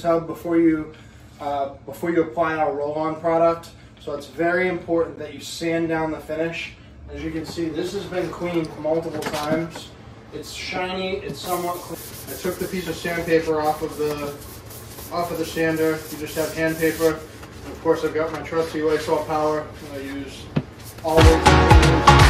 tub before you apply our roll-on product. So it's very important that you sand down the finish. As you can see, this has been cleaned multiple times. It's shiny, it's somewhat clean. I took the piece of sandpaper off of the sander. You just have hand paper. And of course, I've got my trusty Lysol Power that I use always.